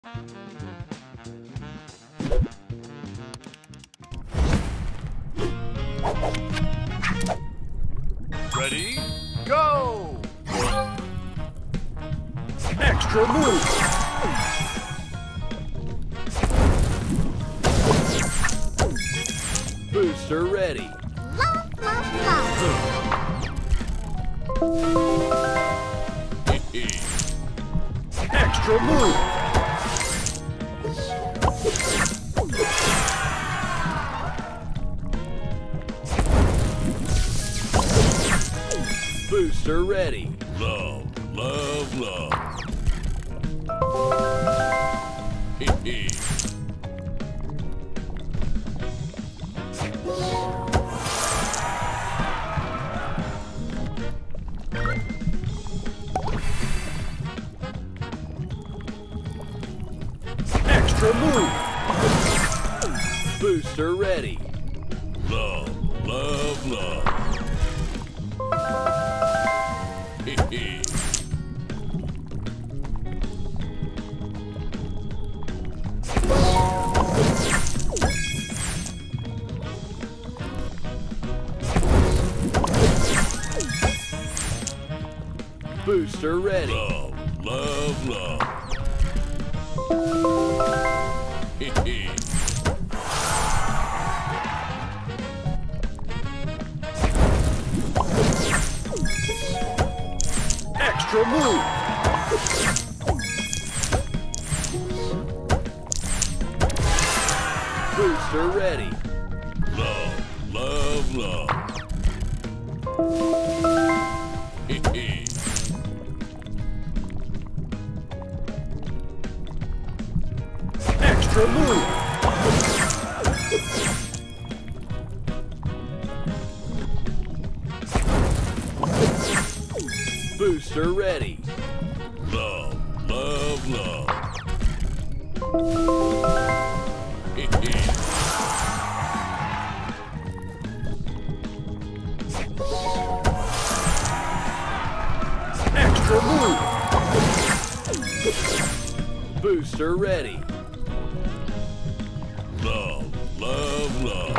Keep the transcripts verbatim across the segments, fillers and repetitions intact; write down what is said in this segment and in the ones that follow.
Ready, go! Extra move! Booster ready! Love, love, love! Extra move! Booster ready! Love, love, love! Extra move! Booster ready! Love, love, love! Booster ready! Love, love, love! Extra move! Booster ready! Love, love, love! Extra move! Booster ready! Love, love, love! Extra move! Booster ready! Love, love, love!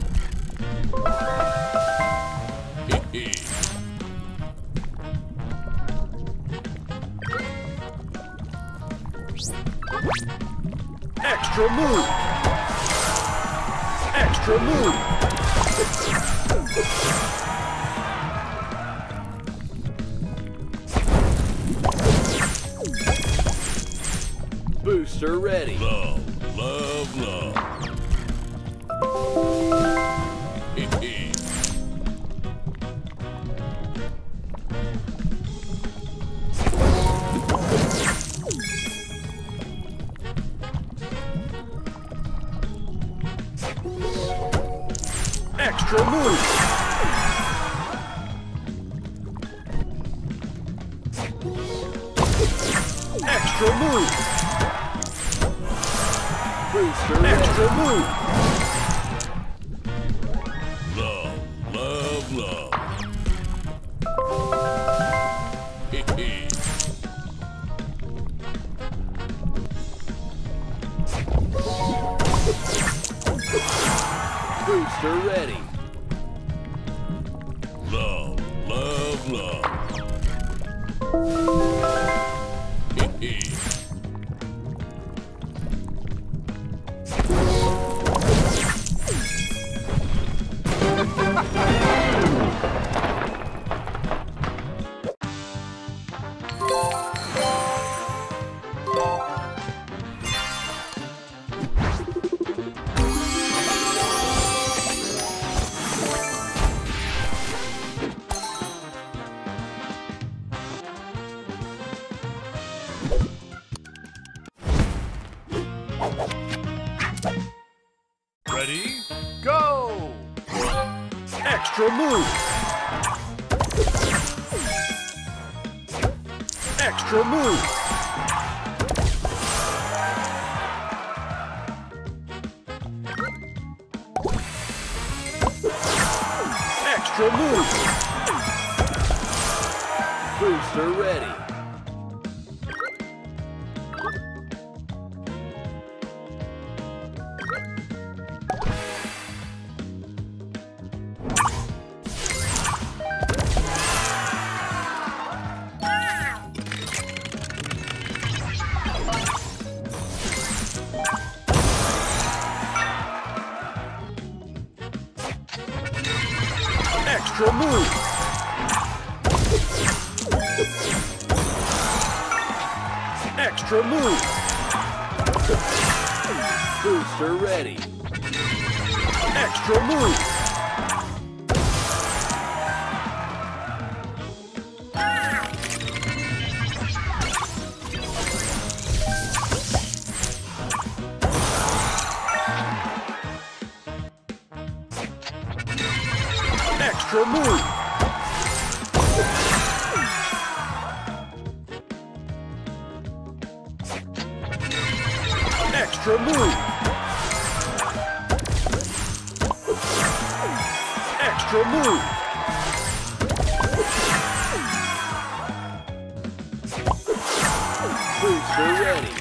Extra move! Extra move! Booster ready! Love, love, love! Extra move! Extra move! Booster extra move! Love, love, love! Booster ready! Love, love, love! Ready, go! Extra move! Extra move! Extra move! Booster ready! Extra move! Extra move! Booster ready! Extra move! Extra move! Extra move! Extra move! Booster ready!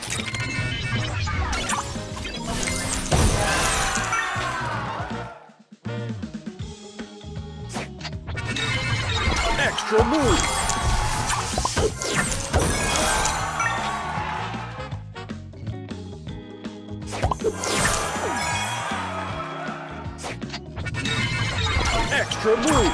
Extra move! Extra move!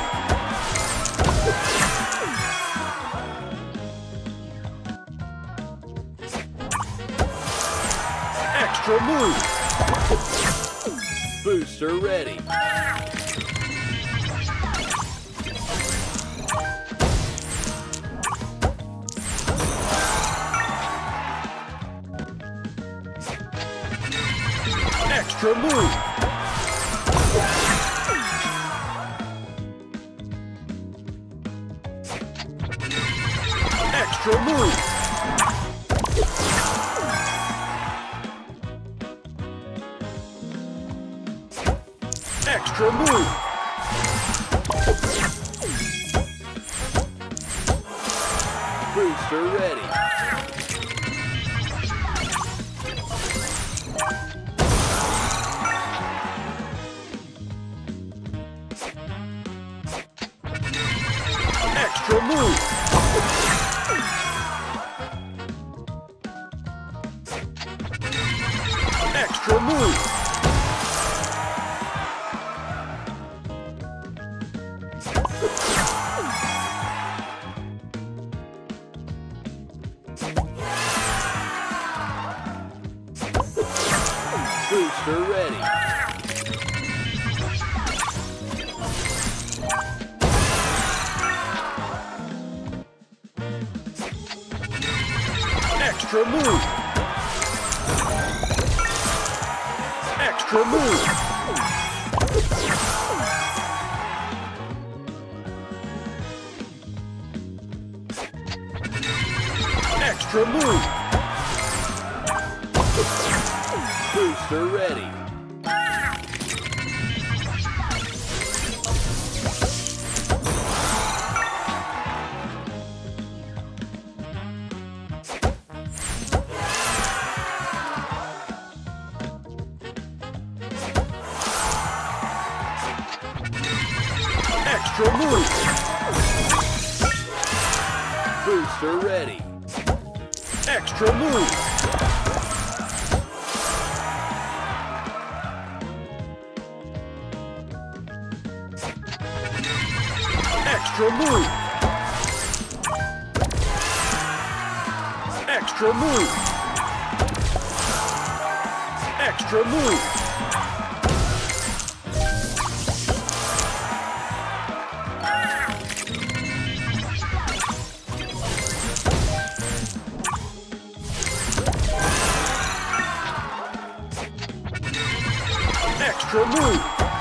Extra move! Booster ready! Extra move! Extra move! Extra move! Booster ready! Extra move! Extra move! Booster ready! Extra move! Extra move! Extra move! Booster ready! Extra move! Booster ready! Extra move! Extra move! Extra move! Extra move! Extra move!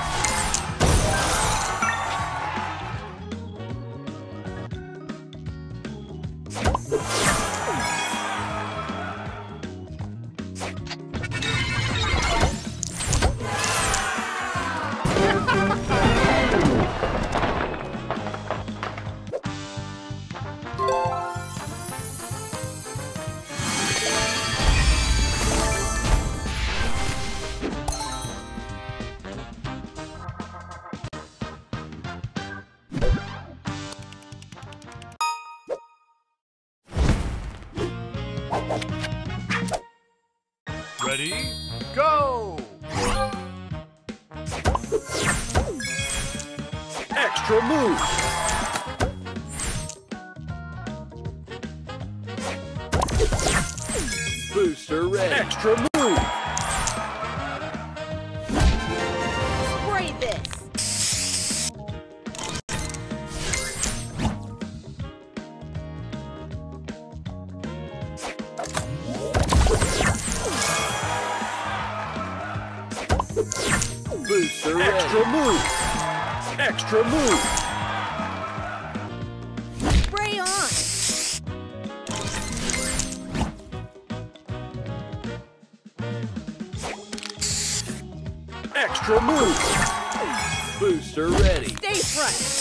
Ready? Go! Extra Extra move. Booster ready. Extra move. Spray this. Booster ready. Extra move. Extra move. Spray on. Extra move. Booster ready. Stay fresh.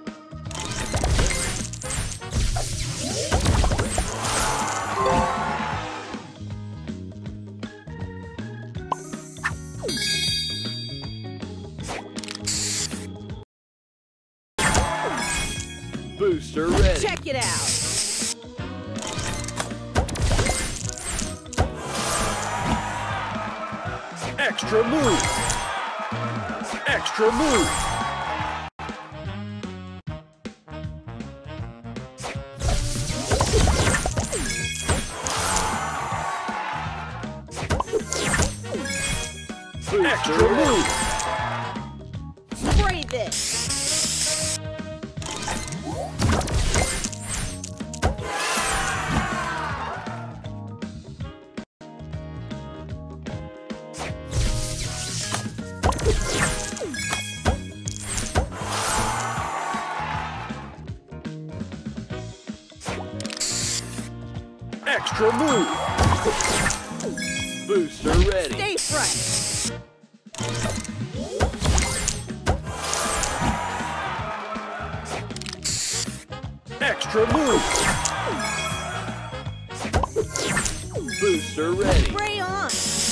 Booster ready. Check it out. Extra move. Extra move. Booster Extra ready. Move. Spray this. Extra move. Booster ready. Stay fresh. Extra move. Booster ready. Spray on.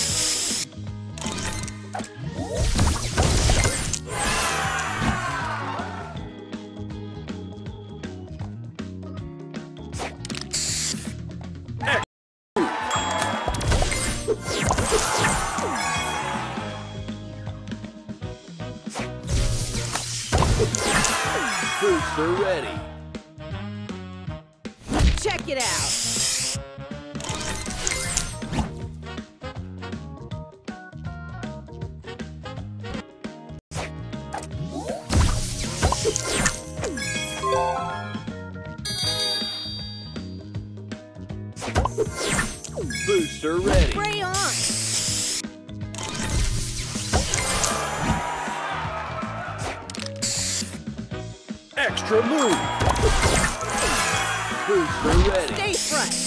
Booster ready. Check it out. Booster ready. Spray on. Extra move. Booster ready. Stay fresh.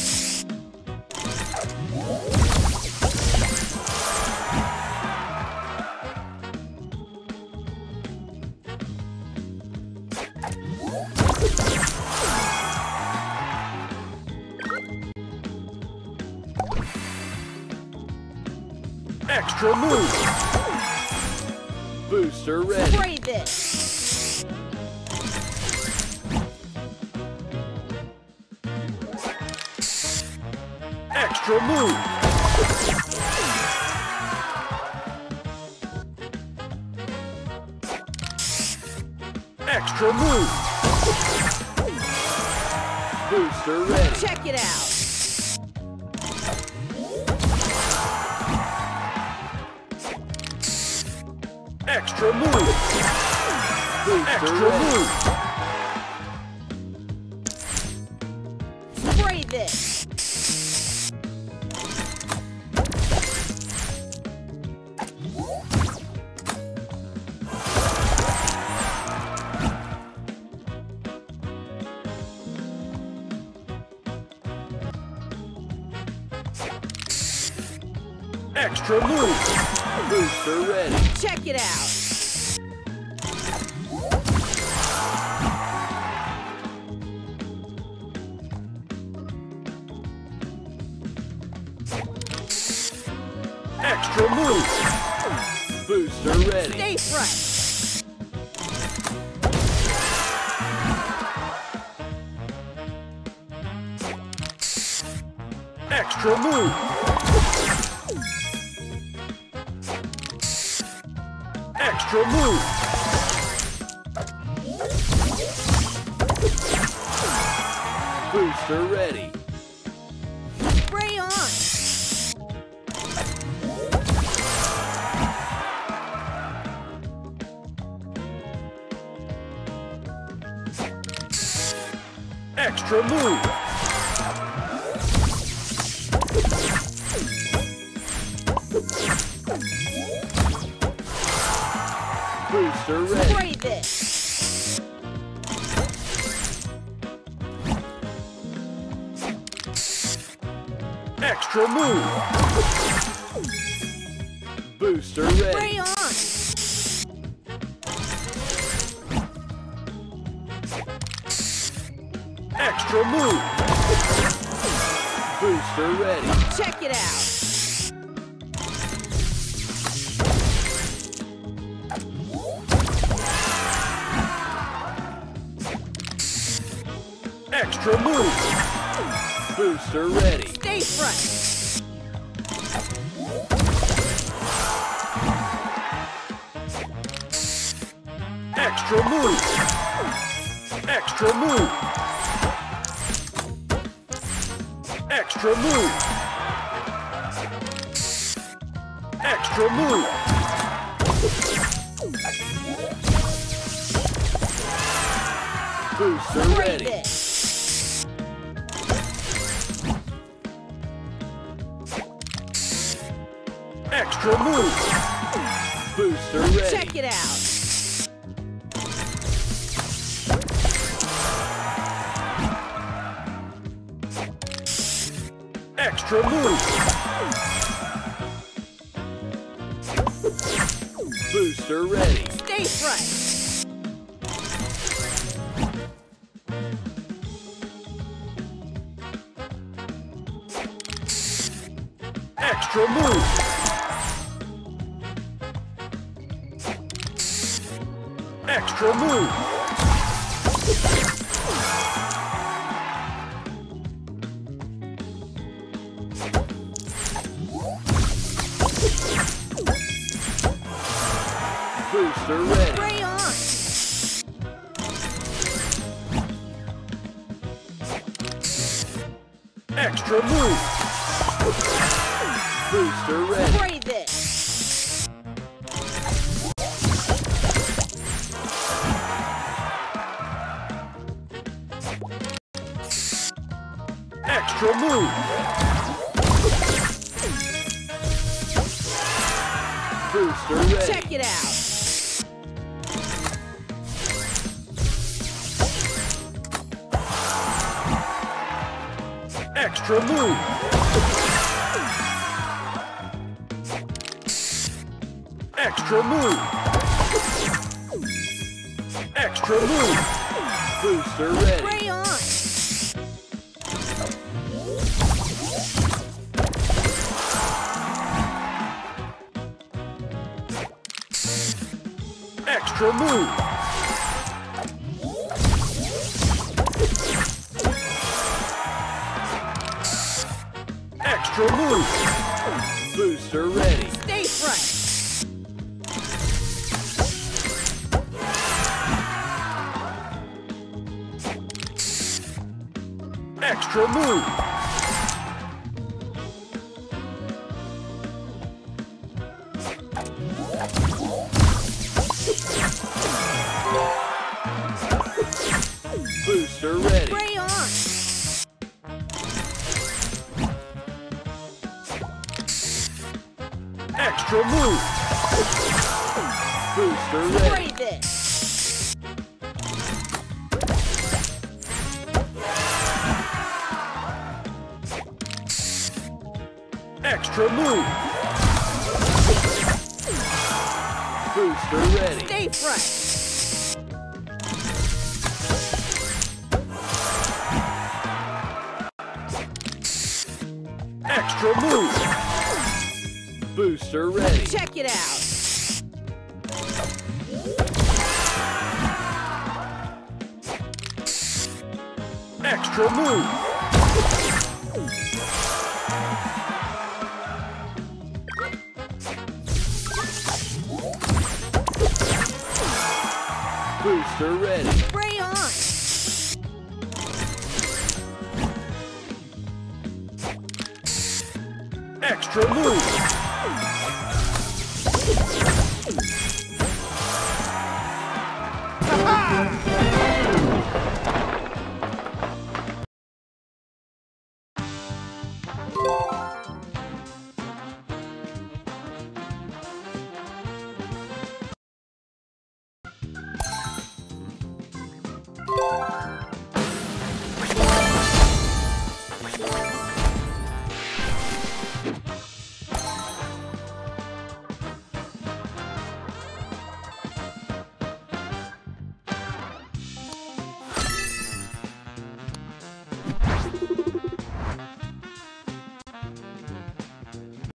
Extra move. Booster ready. Spray this. Extra move. Extra move. Booster ready. Check it out. Extra move. Booster Extra ready. Move. Spray this. Extra move. Booster ready. Check it out. Extra move. Booster ready. Stay fresh. Extra move. Extra move. Booster ready. Spray on. Extra move. Booster ready. Spray this. Extra move. Booster ready. Spray on. Extra move. Booster ready. Check it out. Extra move. Booster ready. Stay fresh. Extra move. Extra move. Extra move. Extra move. Booster Spray ready. this. Extra move. Booster ready. Check it out. Extra move. Booster ready. Stay fresh. Extra move. Extra move. Booster ready. Spray on. Extra move. Booster ready. Spray this. Extra move. Booster ready. Check it out. Extra move. Extra move. Extra move. Booster ready. Spray on. Extra move. Extra move. Booster ready. Stay fresh. Extra move. Booster ready. Spray on. Extra move. Booster ready. Spray this. Extra move. Booster ready. Stay fresh. Extra move. Booster ready. Check it out. Extra move. Booster ready. Spray on. Extra move.